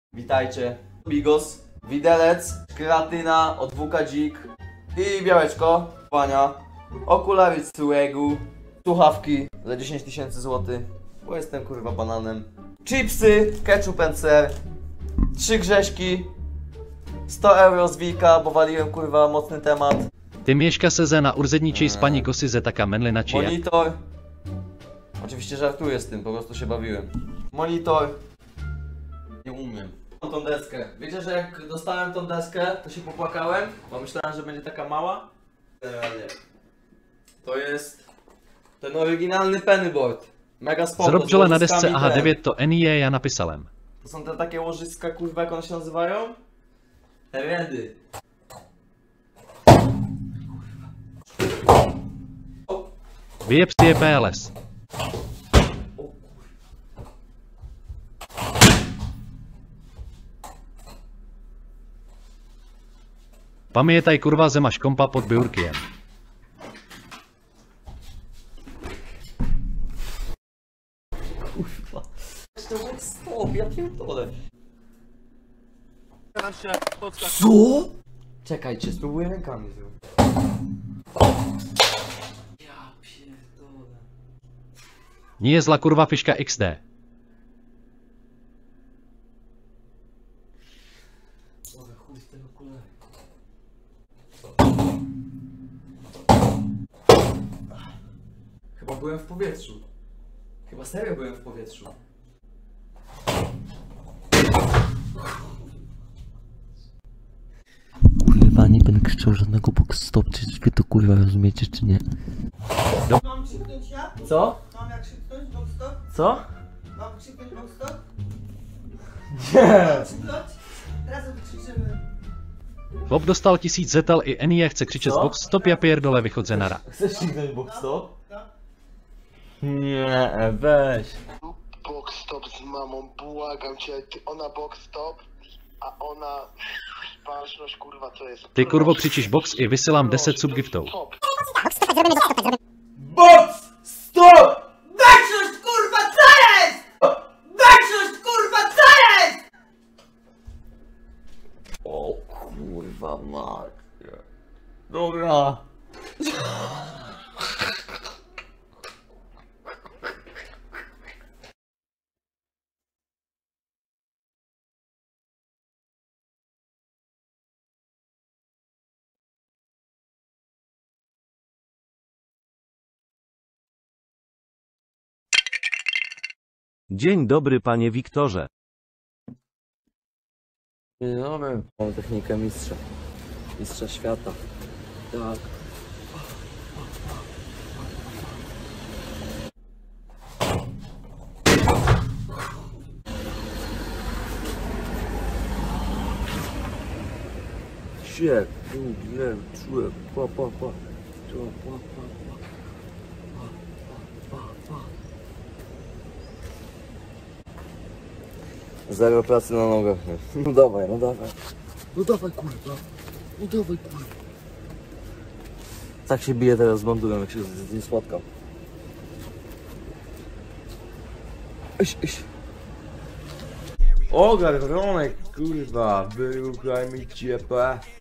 Witajcie. Bigos, widelec, kreatyna od WK Dzik i białeczko, pania, okulary z Suegu, słuchawki za 10 000 złotych, bo jestem kurwa bananem. Chipsy, ketchup and ser, 3 grzeszki, 100 euro z Wilka, bo waliłem kurwa mocny temat. Ty mieszka se na urzędniczej z pani Gosy ze taka menlina czy jak? Monitor. Oczywiście żartuję z tym, po prostu się bawiłem. Monitor. Nie umiem. Mam tą deskę. Wiecie, że jak dostałem tą deskę, to się popłakałem, bo myślałem, że będzie taka mała. Realnie. To jest ten oryginalny pennyboard. Mega spoko. Zrobila na desce AH9 to NIE ja napisałem. To są te takie łożyska, kurwa, jak one się nazywają? Redy. Vyjeb si je PLS. Pamiętaj kurwa, že máš kompa pod biurkiem. Kurwa. Stop, ja pierdolę. Co? Czekajcie, spróbuję rękami zrobić. Ja pierdolę. Nie jest dla kurwa fiszka XD. Dobra, chuj z tego okulary. Chyba byłem w powietrzu. Chyba serio byłem w powietrzu. Kurwa, nie będę krzyczał żadnego box-stop, czy wy to kurwa rozumiecie, czy nie? Mam krzyknąć ja? Co? Mam jak krzyknąć box-stop? Co? Mam krzyknąć box-stop? Nie! Mam krzyknąć? Razem krzyczymy. Chłop dostal 1000 zetel i NIE chce křičet z Co? box stop, ja pierdolę wychodzę nara. Chcesz sięgnąć box stop? No. Nie, weź. Box stop z mamą, błagam cię, ona box stop, a ona ważność kurwa co jest. Ty kurwo křičíš box i wysyłam 10 subgiftów. Stop. Box stop! Baczność kurwa co jest? Baczność kurwa co jest? O kurwa mać. Dobra. Dzień dobry panie Wiktorze. Dzień dobry. Mam technikę mistrza. Mistrza świata. Tak. Shit, yeah, true. Pa. Zero pracy na nogach. No dawaj, no dawaj. No dawaj kurwa. No dawaj kurwa. Tak się bije teraz z bandurem, jak się z nim spotkam. Eś. O, garronek, kurwa, wyruchaj mi ciepę.